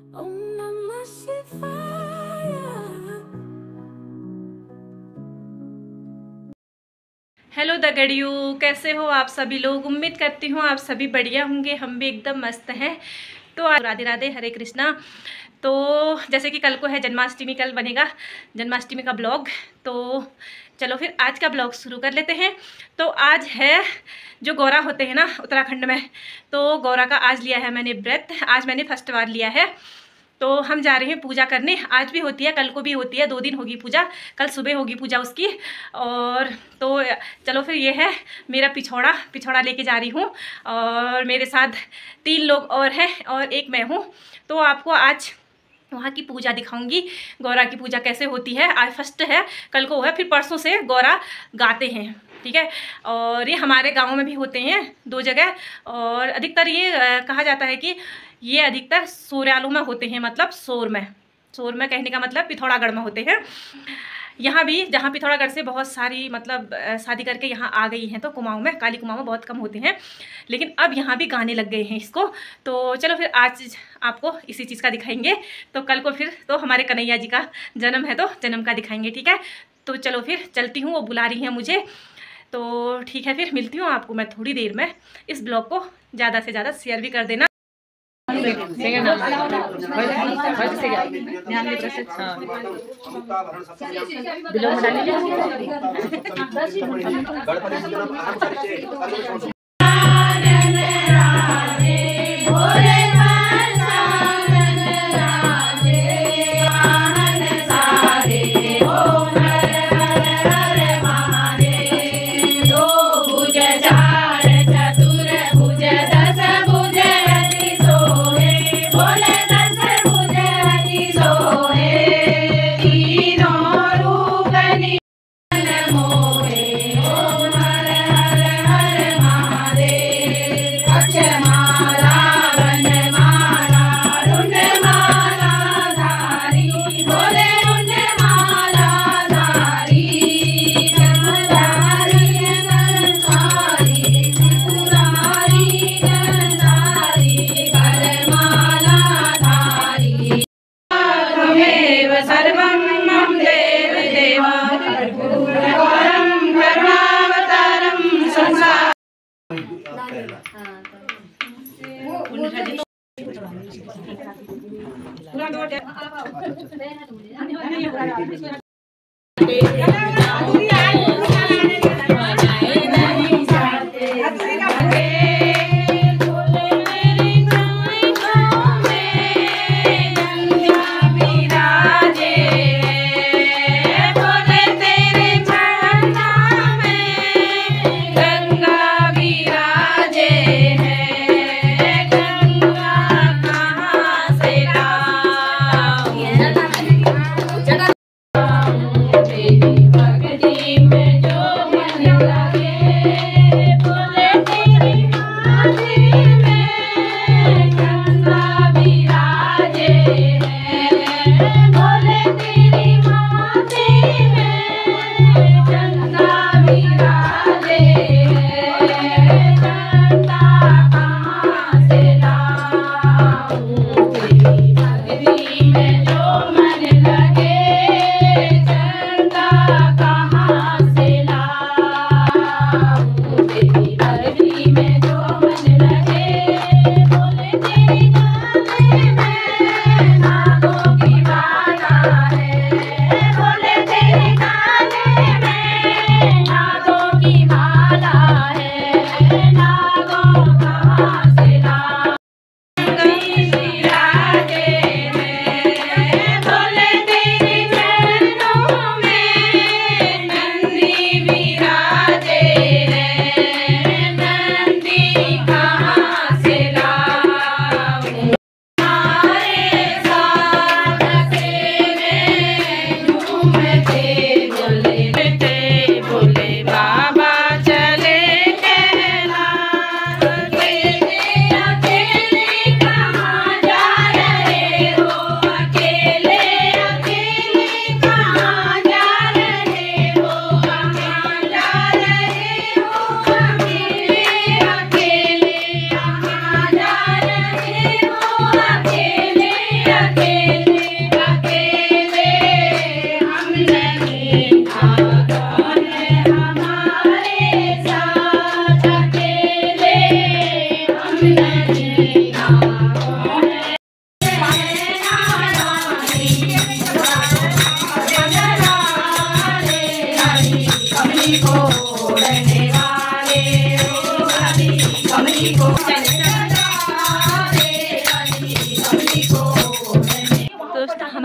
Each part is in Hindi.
Om Namah Shivaya। हेलो दगड़ियों, कैसे हो आप सभी लोग। उम्मीद करती हूँ आप सभी बढ़िया होंगे। हम भी एकदम मस्त हैं। तो राधे राधे, हरे कृष्णा। तो जैसे कि कल को है जन्माष्टमी, कल बनेगा जन्माष्टमी का ब्लॉग। तो चलो फिर आज का ब्लॉग शुरू कर लेते हैं। तो आज है जो गौरा होते हैं ना उत्तराखंड में, तो गौरा का आज लिया है मैंने व्रत। आज मैंने फर्स्ट बार लिया है। तो हम जा रहे हैं पूजा करने। आज भी होती है, कल को भी होती है, 2 दिन होगी पूजा। कल सुबह होगी पूजा उसकी। और तो चलो फिर ये है मेरा पिछौड़ा लेके जा रही हूँ। और मेरे साथ 3 लोग और हैं और एक मैं हूँ। तो आपको आज वहाँ की पूजा दिखाऊंगी, गौरा की पूजा कैसे होती है। आज फर्स्ट है, कल को है, फिर परसों से गौरा गाते हैं, ठीक है। और ये हमारे गांव में भी होते हैं 2 जगह। और अधिकतर ये कहा जाता है कि ये अधिकतर सोरालू में होते हैं, मतलब सोर में कहने का मतलब पिथौरागढ़ में होते हैं। यहाँ भी जहाँ पिथौरागढ़ से बहुत सारी मतलब शादी करके यहाँ आ गई हैं, तो कुमाऊँ में, काली कुमाऊँ में बहुत कम होते हैं, लेकिन अब यहाँ भी गाने लग गए हैं इसको। तो चलो फिर आज आपको इसी चीज़ का दिखाएंगे। तो कल को फिर तो हमारे कन्हैया जी का जन्म है, तो जन्म का दिखाएंगे, ठीक है। तो चलो फिर चलती हूँ, वो बुला रही हैं मुझे। तो ठीक है, फिर मिलती हूँ आपको मैं थोड़ी देर में। इस ब्लॉग को ज़्यादा से ज़्यादा शेयर भी कर देना।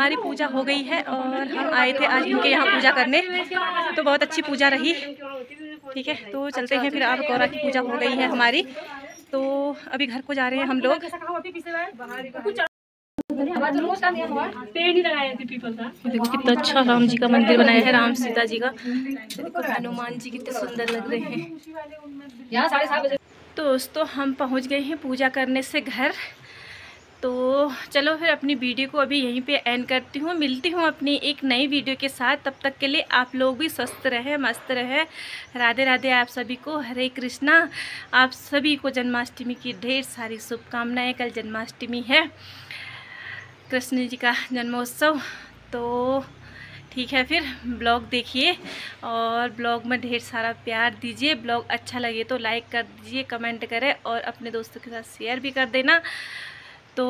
हमारी पूजा हो गई है और हम आए थे आज इनके यहाँ पूजा करने, तो बहुत अच्छी पूजा रही। ठीक है, तो चलते हैं फिर। अब गौरा की पूजा हो गई है हमारी, तो अभी घर को जा रहे हैं हम लोग। देखो कितना अच्छा राम जी का मंदिर बनाया है, राम सीता जी का। देखो हनुमान जी कितने सुंदर लग रहे हैं। तो दोस्तों हम पहुंच गए हैं पूजा करने से घर। तो चलो फिर अपनी वीडियो को अभी यहीं पे एंड करती हूँ। मिलती हूँ अपनी एक नई वीडियो के साथ। तब तक के लिए आप लोग भी स्वस्थ रहे, मस्त रहे। राधे राधे आप सभी को, हरे कृष्णा। आप सभी को जन्माष्टमी की ढेर सारी शुभकामनाएं। कल जन्माष्टमी है, कृष्ण जी का जन्मोत्सव। तो ठीक है, फिर ब्लॉग देखिए और ब्लॉग में ढेर सारा प्यार दीजिए। ब्लॉग अच्छा लगे तो लाइक कर दीजिए, कमेंट करें और अपने दोस्तों के साथ शेयर भी कर देना।